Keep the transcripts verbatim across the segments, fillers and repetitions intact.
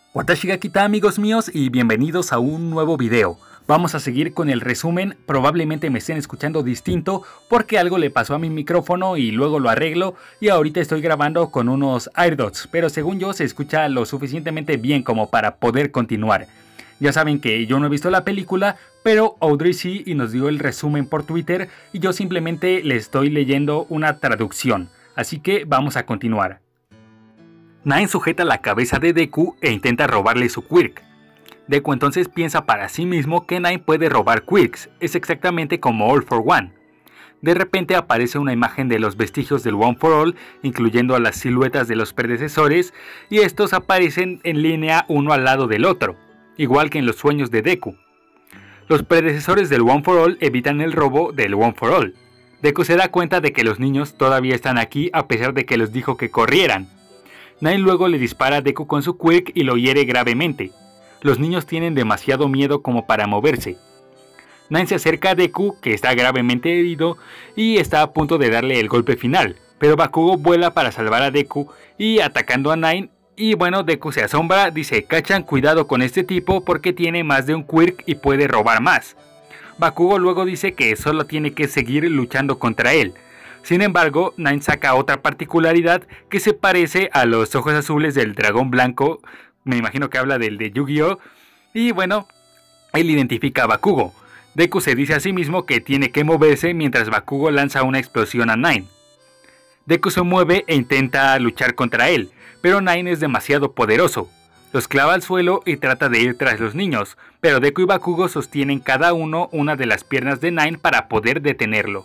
Watashi ga kita, amigos míos, y bienvenidos a un nuevo video. Vamos a seguir con el resumen. Probablemente me estén escuchando distinto porque algo le pasó a mi micrófono y luego lo arreglo, y ahorita estoy grabando con unos AirDots, pero según yo se escucha lo suficientemente bien como para poder continuar. Ya saben que yo no he visto la película, pero Audrey sí, y nos dio el resumen por Twitter, y yo simplemente le estoy leyendo una traducción. Así que vamos a continuar. Nine sujeta la cabeza de Deku e intenta robarle su quirk. Deku entonces piensa para sí mismo que Nine puede robar quirks, es exactamente como All for One. De repente aparece una imagen de los vestigios del One for All, incluyendo a las siluetas de los predecesores, y estos aparecen en línea uno al lado del otro, igual que en los sueños de Deku. Los predecesores del One for All evitan el robo del One for All. Deku se da cuenta de que los niños todavía están aquí a pesar de que les dijo que corrieran. Nine luego le dispara a Deku con su quirk y lo hiere gravemente. Los niños tienen demasiado miedo como para moverse. Nine se acerca a Deku, que está gravemente herido, y está a punto de darle el golpe final, pero Bakugo vuela para salvar a Deku y atacando a Nine, y bueno, Deku se asombra, dice: "Cachan, cuidado con este tipo porque tiene más de un quirk y puede robar más". Bakugo luego dice que solo tiene que seguir luchando contra él. Sin embargo, Nine saca otra particularidad que se parece a los ojos azules del dragón blanco, me imagino que habla del de Yu-Gi-Oh! Y bueno, él identifica a Bakugo. Deku se dice a sí mismo que tiene que moverse mientras Bakugo lanza una explosión a Nine. Deku se mueve e intenta luchar contra él, pero Nine es demasiado poderoso. Los clava al suelo y trata de ir tras los niños, pero Deku y Bakugo sostienen cada uno una de las piernas de Nine para poder detenerlo.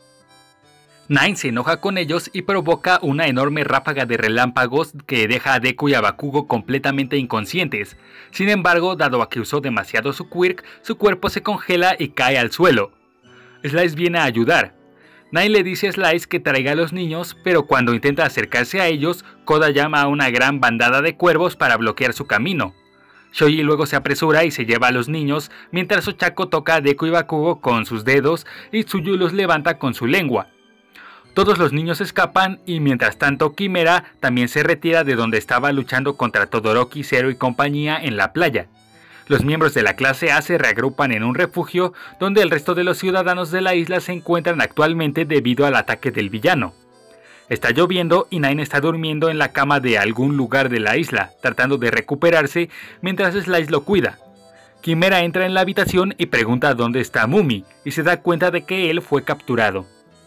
Nine se enoja con ellos y provoca una enorme ráfaga de relámpagos que deja a Deku y a Bakugo completamente inconscientes. Sin embargo, dado a que usó demasiado su quirk, su cuerpo se congela y cae al suelo. Slice viene a ayudar. Nine le dice a Slice que traiga a los niños, pero cuando intenta acercarse a ellos, Koda llama a una gran bandada de cuervos para bloquear su camino. Shoji luego se apresura y se lleva a los niños, mientras Ochako toca a Deku y Bakugo con sus dedos y Tsuyu los levanta con su lengua. Todos los niños escapan y mientras tanto Quimera también se retira de donde estaba luchando contra Todoroki, Zero y compañía en la playa. Los miembros de la clase A se reagrupan en un refugio donde el resto de los ciudadanos de la isla se encuentran actualmente debido al ataque del villano. Está lloviendo y Nine está durmiendo en la cama de algún lugar de la isla, tratando de recuperarse mientras Slice lo cuida. Quimera entra en la habitación y pregunta dónde está Mumi y se da cuenta de que él fue capturado.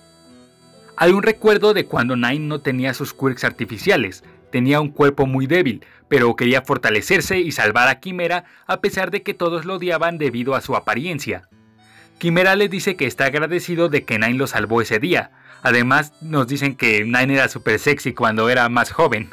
Hay un recuerdo de cuando Nine no tenía sus quirks artificiales, tenía un cuerpo muy débil, pero quería fortalecerse y salvar a Quimera a pesar de que todos lo odiaban debido a su apariencia. Quimera le dice que está agradecido de que Nine lo salvó ese día, además nos dicen que Nine era super sexy cuando era más joven.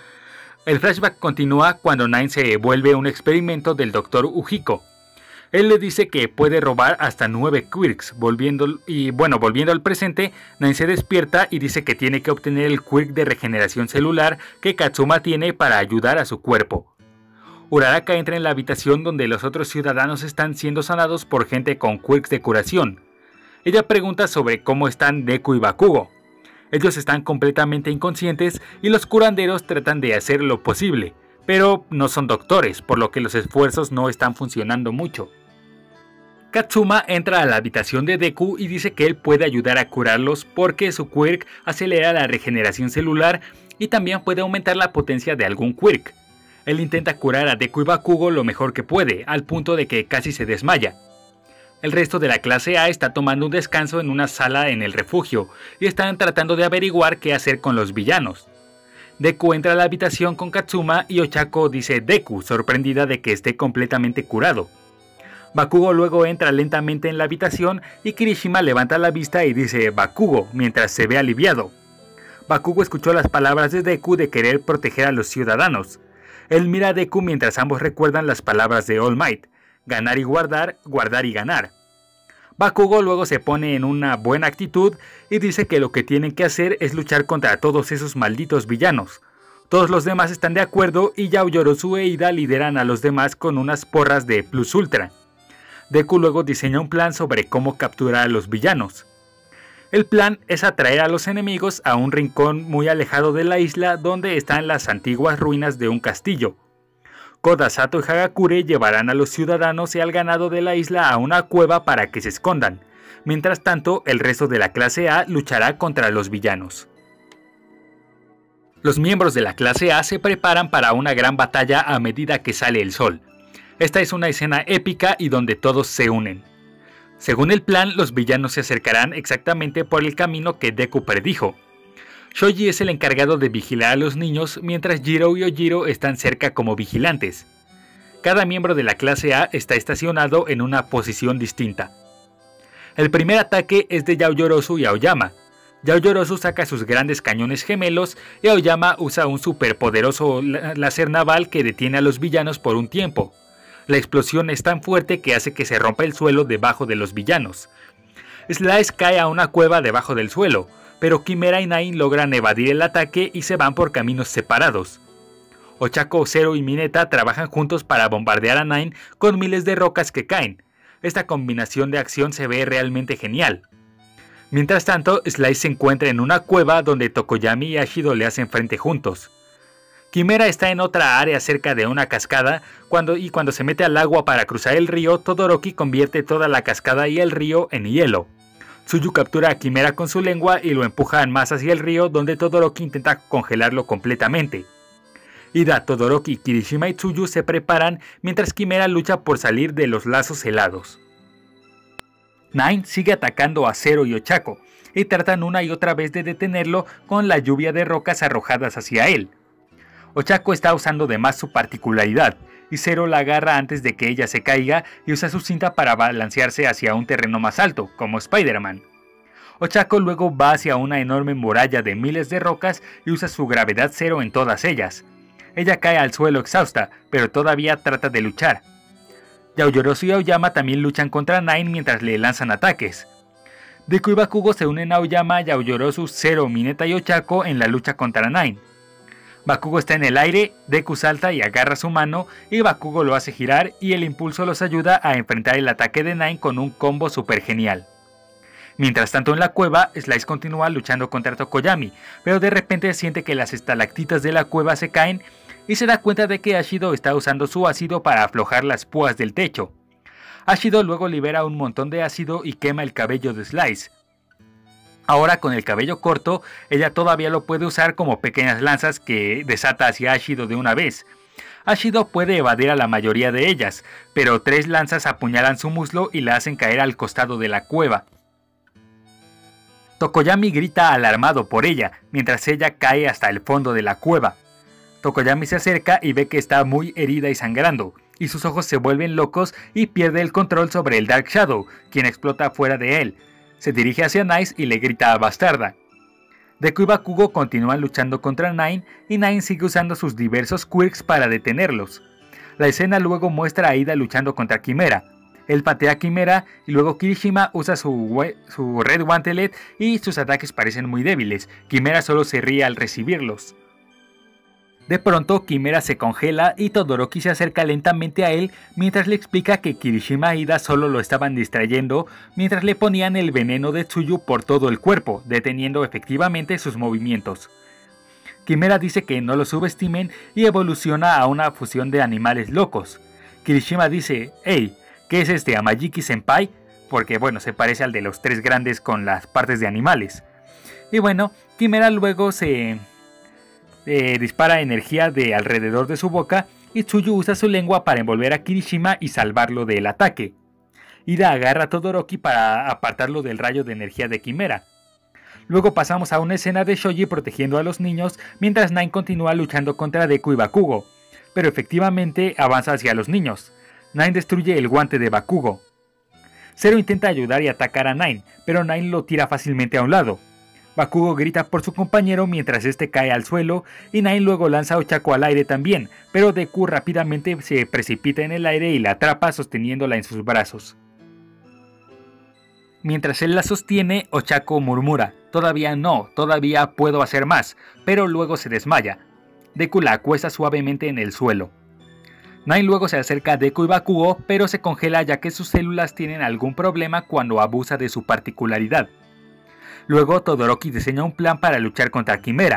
El flashback continúa cuando Nine se vuelve un experimento del doctor Ujiko. Él le dice que puede robar hasta nueve quirks, volviendo, y bueno, volviendo al presente, Nine se despierta y dice que tiene que obtener el quirk de regeneración celular que Katsuma tiene para ayudar a su cuerpo. Uraraka entra en la habitación donde los otros ciudadanos están siendo sanados por gente con quirks de curación. Ella pregunta sobre cómo están Deku y Bakugo. Ellos están completamente inconscientes y los curanderos tratan de hacer lo posible, pero no son doctores, por lo que los esfuerzos no están funcionando mucho. Katsuma entra a la habitación de Deku y dice que él puede ayudar a curarlos porque su quirk acelera la regeneración celular y también puede aumentar la potencia de algún quirk. Él intenta curar a Deku y Bakugo lo mejor que puede, al punto de que casi se desmaya. El resto de la clase A está tomando un descanso en una sala en el refugio y están tratando de averiguar qué hacer con los villanos. Deku entra a la habitación con Katsuma y Ochako dice Deku, sorprendida de que esté completamente curado. Bakugo luego entra lentamente en la habitación y Kirishima levanta la vista y dice Bakugo mientras se ve aliviado. Bakugo escuchó las palabras de Deku de querer proteger a los ciudadanos. Él mira a Deku mientras ambos recuerdan las palabras de All Might, ganar y guardar, guardar y ganar. Bakugo luego se pone en una buena actitud y dice que lo que tienen que hacer es luchar contra todos esos malditos villanos. Todos los demás están de acuerdo y Yaoyorozu e Ida lideran a los demás con unas porras de Plus Ultra. Deku luego diseña un plan sobre cómo capturar a los villanos. El plan es atraer a los enemigos a un rincón muy alejado de la isla donde están las antiguas ruinas de un castillo. Koda, Sato y Hagakure llevarán a los ciudadanos y al ganado de la isla a una cueva para que se escondan. Mientras tanto, el resto de la clase A luchará contra los villanos. Los miembros de la clase A se preparan para una gran batalla a medida que sale el sol. Esta es una escena épica y donde todos se unen. Según el plan, los villanos se acercarán exactamente por el camino que Deku predijo. Shoji es el encargado de vigilar a los niños, mientras Jiro y Ojiro están cerca como vigilantes. Cada miembro de la clase A está estacionado en una posición distinta. El primer ataque es de Yaoyorozu y Aoyama. Yaoyorozu saca sus grandes cañones gemelos y Aoyama usa un superpoderoso láser naval que detiene a los villanos por un tiempo. La explosión es tan fuerte que hace que se rompa el suelo debajo de los villanos. Slice cae a una cueva debajo del suelo, pero Kimera y Nine logran evadir el ataque y se van por caminos separados. Ochako, Zero y Mineta trabajan juntos para bombardear a Nine con miles de rocas que caen. Esta combinación de acción se ve realmente genial. Mientras tanto, Slice se encuentra en una cueva donde Tokoyami y Ashido le hacen frente juntos. Kimera está en otra área cerca de una cascada cuando, y cuando se mete al agua para cruzar el río, Todoroki convierte toda la cascada y el río en hielo. Tsuyu captura a Kimera con su lengua y lo empuja más hacia el río, donde Todoroki intenta congelarlo completamente. Ida, Todoroki, Kirishima y Tsuyu se preparan mientras Kimera lucha por salir de los lazos helados. Nine sigue atacando a Zero y Ochako y tratan una y otra vez de detenerlo con la lluvia de rocas arrojadas hacia él. Ochako está usando de más su particularidad, y Zero la agarra antes de que ella se caiga y usa su cinta para balancearse hacia un terreno más alto, como Spider-Man. Ochako luego va hacia una enorme muralla de miles de rocas y usa su gravedad cero en todas ellas. Ella cae al suelo exhausta, pero todavía trata de luchar. Yaoyorozu y Aoyama también luchan contra Nine mientras le lanzan ataques. Deku y Bakugo se unen a Aoyama, Yaoyorozu, Zero, Mineta y Ochako en la lucha contra Nine. Bakugo está en el aire, Deku salta y agarra su mano y Bakugo lo hace girar y el impulso los ayuda a enfrentar el ataque de Nine con un combo super genial. Mientras tanto en la cueva, Slice continúa luchando contra Tokoyami, pero de repente siente que las estalactitas de la cueva se caen y se da cuenta de que Ashido está usando su ácido para aflojar las púas del techo. Ashido luego libera un montón de ácido y quema el cabello de Slice. Ahora con el cabello corto, ella todavía lo puede usar como pequeñas lanzas que desata hacia Ashido de una vez. Ashido puede evadir a la mayoría de ellas, pero tres lanzas apuñalan su muslo y la hacen caer al costado de la cueva. Tokoyami grita alarmado por ella, mientras ella cae hasta el fondo de la cueva. Tokoyami se acerca y ve que está muy herida y sangrando, y sus ojos se vuelven locos y pierde el control sobre el Dark Shadow, quien explota fuera de él. Se dirige hacia Nice y le grita a Bastarda. Deku y Bakugo continúan luchando contra Nine y Nine sigue usando sus diversos quirks para detenerlos. La escena luego muestra a Ida luchando contra Kimera. Él patea a Kimera y luego Kirishima usa su, su Red Wantelet y sus ataques parecen muy débiles. Kimera solo se ríe al recibirlos. De pronto Kimera se congela y Todoroki se acerca lentamente a él mientras le explica que Kirishima e Ida solo lo estaban distrayendo mientras le ponían el veneno de Tsuyu por todo el cuerpo, deteniendo efectivamente sus movimientos. Kimera dice que no lo subestimen y evoluciona a una fusión de animales locos. Kirishima dice, hey, ¿qué es este Amajiki Senpai? Porque bueno, se parece al de los tres grandes con las partes de animales. Y bueno, Kimera luego se... Eh, dispara energía de alrededor de su boca y Tsuyu usa su lengua para envolver a Kirishima y salvarlo del ataque. Ida agarra a Todoroki para apartarlo del rayo de energía de Kimera. Luego pasamos a una escena de Shoji protegiendo a los niños mientras Nine continúa luchando contra Deku y Bakugo, pero efectivamente avanza hacia los niños. Nine destruye el guante de Bakugo. Zero intenta ayudar y atacar a Nine, pero Nine lo tira fácilmente a un lado. Bakugo grita por su compañero mientras este cae al suelo y Nine luego lanza a Ochako al aire también, pero Deku rápidamente se precipita en el aire y la atrapa sosteniéndola en sus brazos. Mientras él la sostiene, Ochako murmura, todavía no, todavía puedo hacer más, pero luego se desmaya. Deku la acuesta suavemente en el suelo. Nine luego se acerca a Deku y Bakugo, pero se congela ya que sus células tienen algún problema cuando abusa de su particularidad. Luego Todoroki diseña un plan para luchar contra Kimera.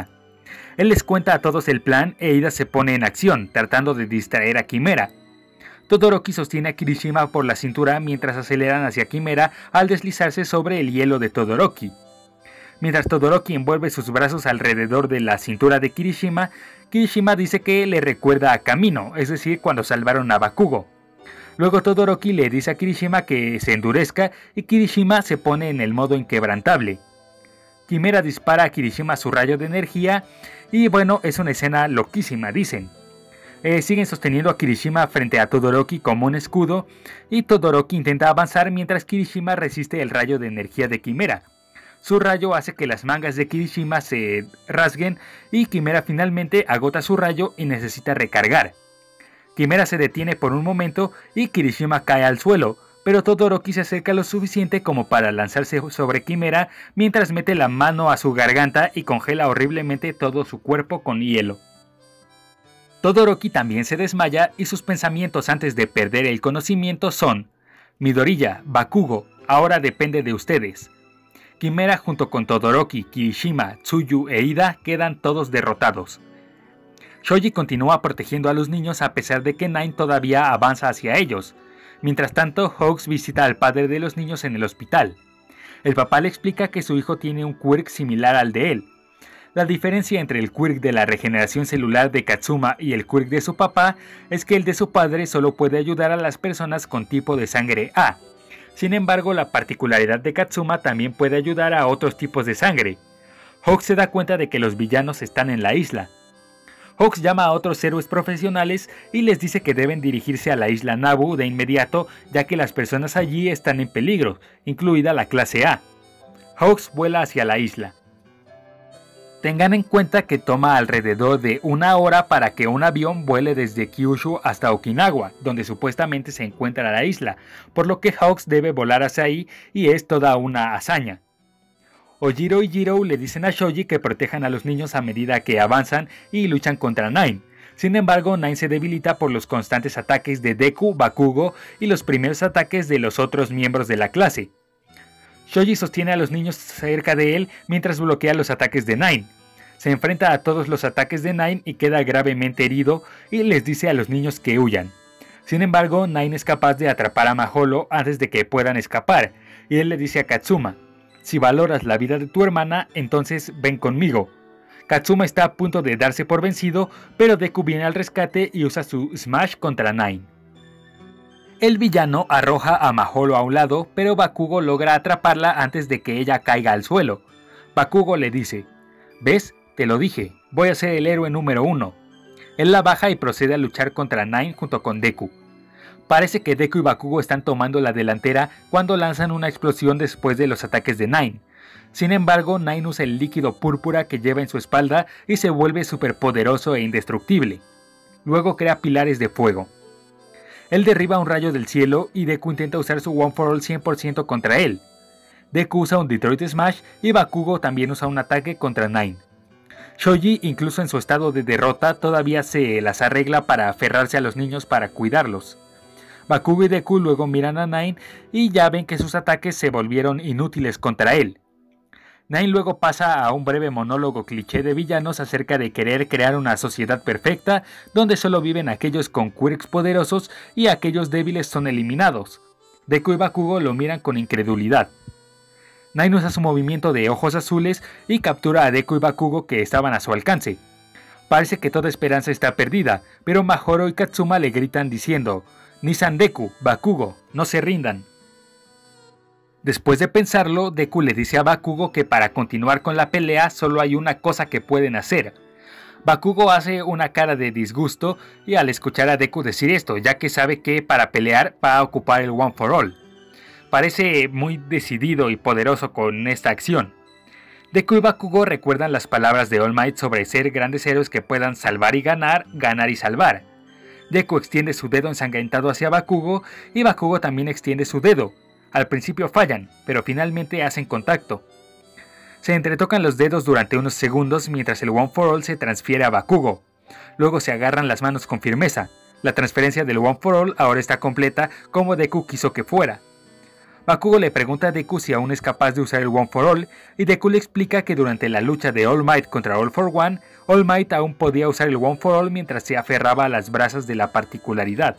Él les cuenta a todos el plan e Ida se pone en acción, tratando de distraer a Quimera. Todoroki sostiene a Kirishima por la cintura mientras aceleran hacia Quimera al deslizarse sobre el hielo de Todoroki. Mientras Todoroki envuelve sus brazos alrededor de la cintura de Kirishima, Kirishima dice que le recuerda a Kamino, es decir, cuando salvaron a Bakugo. Luego Todoroki le dice a Kirishima que se endurezca y Kirishima se pone en el modo inquebrantable. Quimera dispara a Kirishima su rayo de energía y bueno, es una escena loquísima, dicen. Eh, siguen sosteniendo a Kirishima frente a Todoroki como un escudo y Todoroki intenta avanzar mientras Kirishima resiste el rayo de energía de Quimera. Su rayo hace que las mangas de Kirishima se rasguen y Quimera finalmente agota su rayo y necesita recargar. Quimera se detiene por un momento y Kirishima cae al suelo, pero Todoroki se acerca lo suficiente como para lanzarse sobre Quimera mientras mete la mano a su garganta y congela horriblemente todo su cuerpo con hielo. Todoroki también se desmaya y sus pensamientos antes de perder el conocimiento son: Midoriya, Bakugo, ahora depende de ustedes. Quimera junto con Todoroki, Kirishima, Tsuyu e Ida quedan todos derrotados. Shoji continúa protegiendo a los niños a pesar de que Nine todavía avanza hacia ellos. Mientras tanto, Hawks visita al padre de los niños en el hospital. El papá le explica que su hijo tiene un quirk similar al de él. La diferencia entre el quirk de la regeneración celular de Katsuma y el quirk de su papá es que el de su padre solo puede ayudar a las personas con tipo de sangre A. Sin embargo, la particularidad de Katsuma también puede ayudar a otros tipos de sangre. Hawks se da cuenta de que los villanos están en la isla. Hawks llama a otros héroes profesionales y les dice que deben dirigirse a la isla Nabu de inmediato, ya que las personas allí están en peligro, incluida la clase A. Hawks vuela hacia la isla. Tengan en cuenta que toma alrededor de una hora para que un avión vuele desde Kyushu hasta Okinawa, donde supuestamente se encuentra la isla, por lo que Hawks debe volar hacia ahí y es toda una hazaña. Ojiro y Jiro le dicen a Shoji que protejan a los niños a medida que avanzan y luchan contra Nine. Sin embargo, Nine se debilita por los constantes ataques de Deku, Bakugo y los primeros ataques de los otros miembros de la clase. Shoji sostiene a los niños cerca de él mientras bloquea los ataques de Nine. Se enfrenta a todos los ataques de Nine y queda gravemente herido y les dice a los niños que huyan. Sin embargo, Nine es capaz de atrapar a Maholo antes de que puedan escapar, y él le dice a Katsuma: si valoras la vida de tu hermana, entonces ven conmigo. Katsuma está a punto de darse por vencido, pero Deku viene al rescate y usa su Smash contra Nine. El villano arroja a Maholo a un lado, pero Bakugo logra atraparla antes de que ella caiga al suelo. Bakugo le dice: ¿ves? Te lo dije, voy a ser el héroe número uno. Él la baja y procede a luchar contra Nine junto con Deku. Parece que Deku y Bakugo están tomando la delantera cuando lanzan una explosión después de los ataques de Nine. Sin embargo, Nine usa el líquido púrpura que lleva en su espalda y se vuelve superpoderoso e indestructible. Luego crea pilares de fuego. Él derriba un rayo del cielo y Deku intenta usar su One for All cien por ciento contra él. Deku usa un Detroit Smash y Bakugo también usa un ataque contra Nine. Shoji, incluso en su estado de derrota, todavía se las arregla para aferrarse a los niños para cuidarlos. Bakugo y Deku luego miran a Nine y ya ven que sus ataques se volvieron inútiles contra él. Nine luego pasa a un breve monólogo cliché de villanos acerca de querer crear una sociedad perfecta donde solo viven aquellos con quirks poderosos y aquellos débiles son eliminados. Deku y Bakugo lo miran con incredulidad. Nine usa su movimiento de ojos azules y captura a Deku y Bakugo que estaban a su alcance. Parece que toda esperanza está perdida, pero Mahoro y Katsuma le gritan diciendo: Nissan Deku, Bakugo, no se rindan. Después de pensarlo, Deku le dice a Bakugo que para continuar con la pelea solo hay una cosa que pueden hacer. Bakugo hace una cara de disgusto y al escuchar a Deku decir esto, ya que sabe que para pelear va a ocupar el One for All. Parece muy decidido y poderoso con esta acción. Deku y Bakugo recuerdan las palabras de All Might sobre ser grandes héroes que puedan salvar y ganar, ganar y salvar. Deku extiende su dedo ensangrentado hacia Bakugo y Bakugo también extiende su dedo. Al principio fallan, pero finalmente hacen contacto. Se entretocan los dedos durante unos segundos mientras el One for All se transfiere a Bakugo. Luego se agarran las manos con firmeza. La transferencia del One for All ahora está completa como Deku quiso que fuera. Bakugo le pregunta a Deku si aún es capaz de usar el One for All, y Deku le explica que durante la lucha de All Might contra All for One, All Might aún podía usar el One for All mientras se aferraba a las brasas de la particularidad.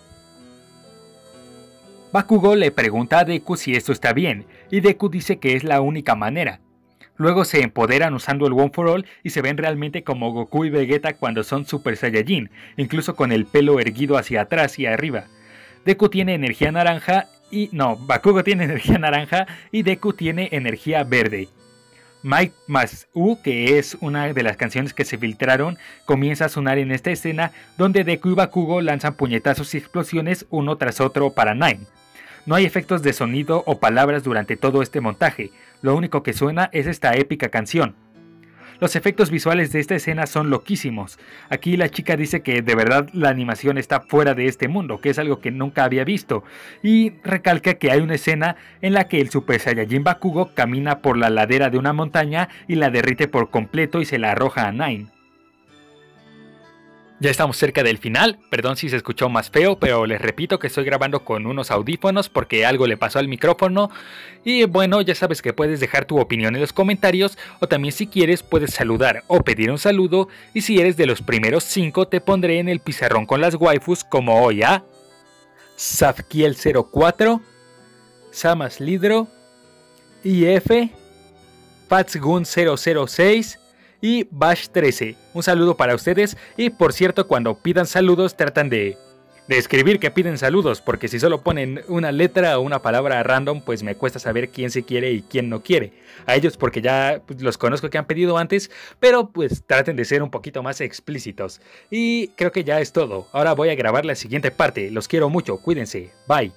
Bakugo le pregunta a Deku si esto está bien, y Deku dice que es la única manera. Luego se empoderan usando el One for All y se ven realmente como Goku y Vegeta cuando son Super Saiyajin, incluso con el pelo erguido hacia atrás y arriba. Deku tiene energía naranja y... no, Bakugo tiene energía naranja y Deku tiene energía verde. Might más U, que es una de las canciones que se filtraron, comienza a sonar en esta escena donde Deku y Bakugo lanzan puñetazos y explosiones uno tras otro para Nine. No hay efectos de sonido o palabras durante todo este montaje, lo único que suena es esta épica canción. Los efectos visuales de esta escena son loquísimos. Aquí la chica dice que de verdad la animación está fuera de este mundo, que es algo que nunca había visto, y recalca que hay una escena en la que el Super Saiyajin Bakugo camina por la ladera de una montaña y la derrite por completo y se la arroja a Nine. Ya estamos cerca del final, perdón si se escuchó más feo, pero les repito que estoy grabando con unos audífonos porque algo le pasó al micrófono. Y bueno, ya sabes que puedes dejar tu opinión en los comentarios, o también si quieres puedes saludar o pedir un saludo, y si eres de los primeros cinco te pondré en el pizarrón con las waifus como hoy a Safkiel cero cuatro, Samas Lidro, I F, Fatsgun cero cero seis y Bash trece. Un saludo para ustedes, y por cierto, cuando pidan saludos tratan de, de escribir que piden saludos, porque si solo ponen una letra o una palabra random pues me cuesta saber quién se quiere y quién no quiere. A ellos porque ya pues, los conozco que han pedido antes, pero pues traten de ser un poquito más explícitos. Y creo que ya es todo, ahora voy a grabar la siguiente parte. Los quiero mucho, cuídense, bye.